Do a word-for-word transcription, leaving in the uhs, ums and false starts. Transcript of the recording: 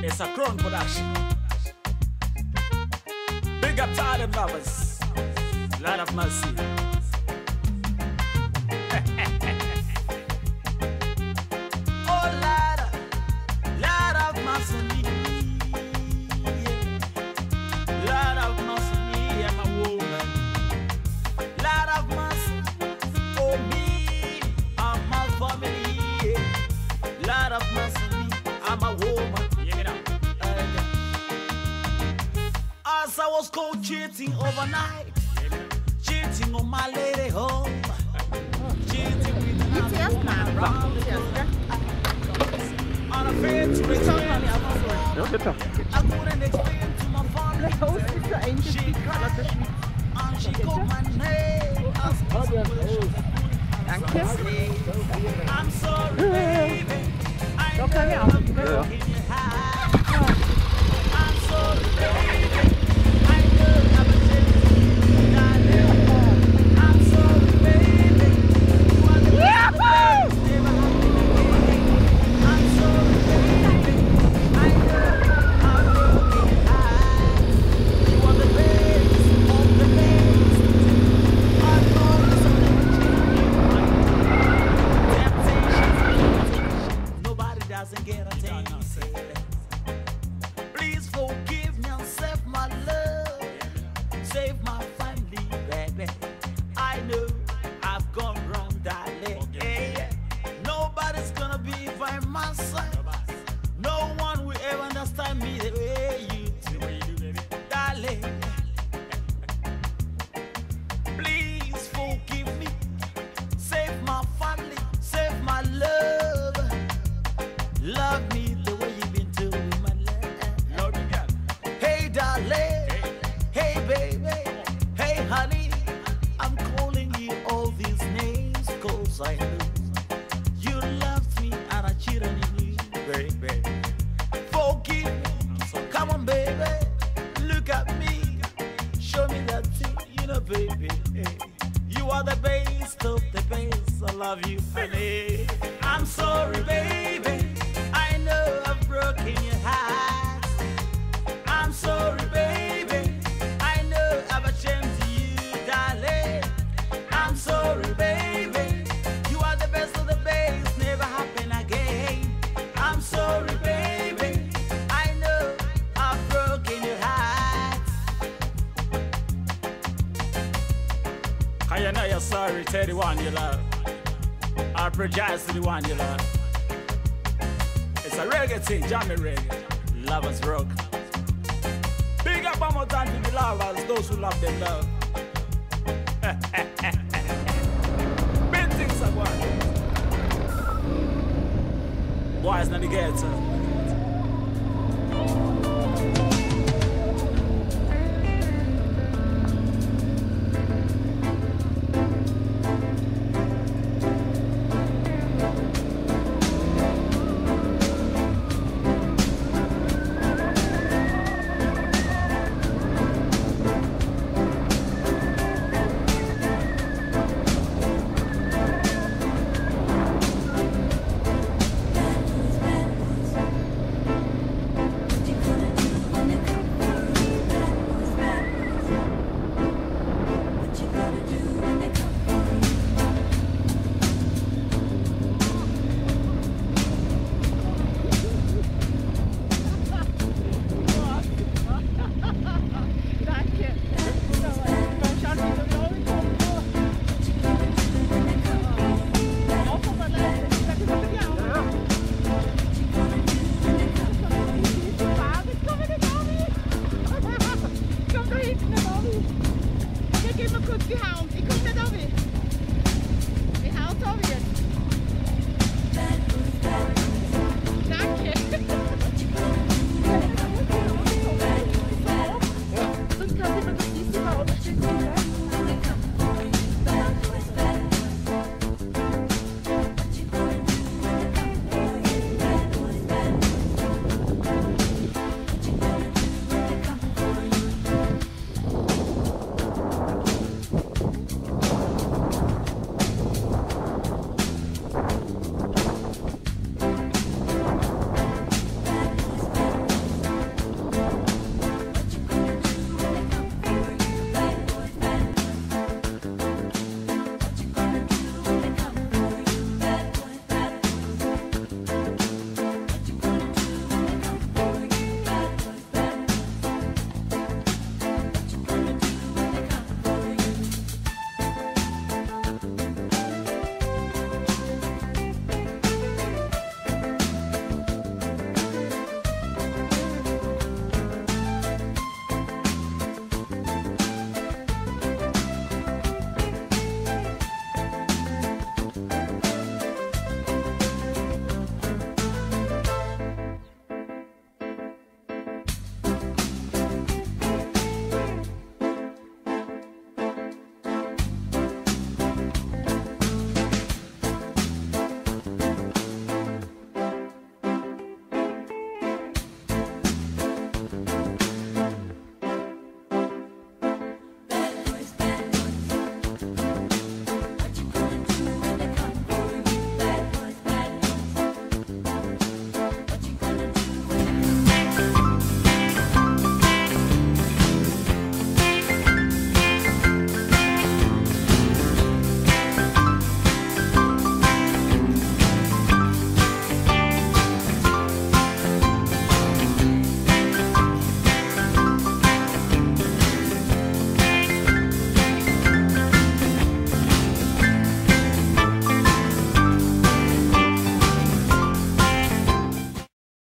It's a Crown production. Big up to all them lovers. Lord of mercy. Oh Lord, Lord of mercy. Lord of mercy, I'm a woman. Lord of mercy, oh me, I'm my family. Lord of mercy, I'm a woman. As I was caught cheating overnight, cheating on my lady home, cheating with another man around. Unafraid to return, I couldn't explain to my family. She cried and she called my name. I'm sorry, baby. I know I'm broken your heart. I'm sorry, baby. I know I'm a darling. I'm sorry, baby. You are the best of the never happened again. I'm sorry, baby. I know I'm broken your heart. You are the best of the best. I know temptations, nobody doesn't get a taste. Please forgive me and save my love, save my family, baby. I know I've gone wrong, darling. Yeah. Nobody's gonna be by my side. No one will ever understand me the way you do, darling. Please forgive me, save my family, save my love. Love me the way you've been doing, my love. Hey, darling. Hey, baby. Hey, honey. I'm calling you all these names cause I know you loved me and I cheated on you, baby. Forgive me. So come on, baby. Look at me. Show me that thing, you know, baby. Hey. You are the best of the best. I love you, honey. I'm sorry, baby. I know I've broken your heart. I'm sorry, baby. I know I've ashamed you, darling. I'm sorry, baby. You are the best of the best, never happen again. I'm sorry, baby. I know I've broken your heart. Can you know you're sorry to the one you love? I apologize to the one you love. It's a reggae thing, Jammy reggae. Lovers rock. Big up one more time to the lovers, those who love them love. Big things are going. Boys not the ghetto.